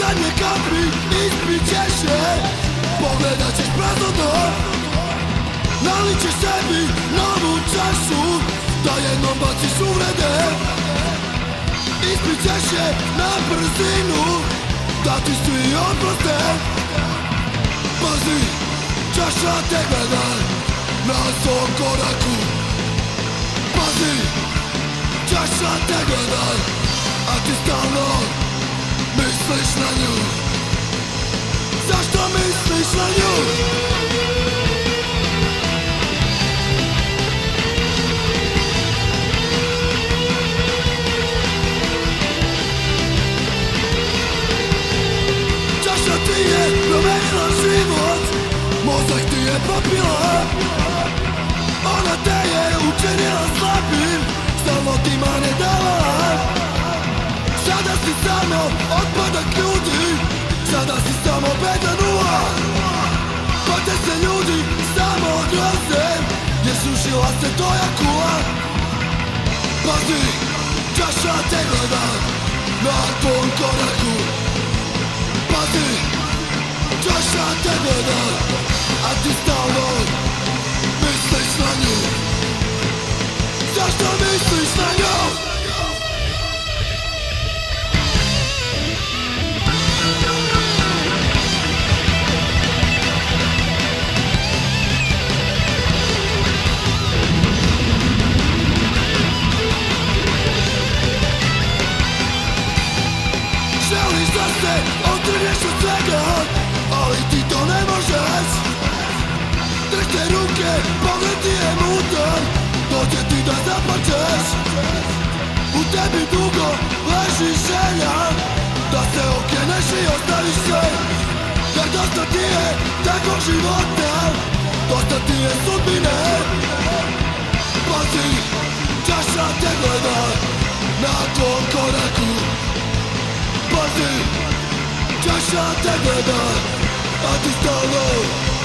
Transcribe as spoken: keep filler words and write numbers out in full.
zadnje kapi ispit ćeš je, pogledat ćeš prazno dno. Nalit ćeš sebi novu čašu, da jednom baciš uvrede. Ispit ćeš je na brzinu, da ti svi oproste. Pazi, čaša te gleda na svom koraku. Pazi, čaša te gleda, a ti stalno misliš na nju. Zašto misliš na nju? Čaša ti je promenila život, mozak ti je popila. Ona te je učinila slabim, stalno ti mane davala. Sada si samo otpadak ljudi, sada si samo beda nula. Pa te se ljudi samo groze, jer sušila se tvoja kula. Pazi, čaša te gleda na tvom koraku. Pazi, čaša te gleda, a ti stalno misliš na nju. Zašto misliš na nju? Želiš da se otrgneš od svega, ali ti to ne možeš. Drhte ruke, pogled ti je mutan, dođe ti da zaplačeš. U tebi dugo leži želja, da se okreneš i ostaviš sve. Jer dosta ti je takvog života, dosta ti je sudbine. Pazi, čaša te gleda na tvom koraku. Pazi, čaša te gleda, a ti stalno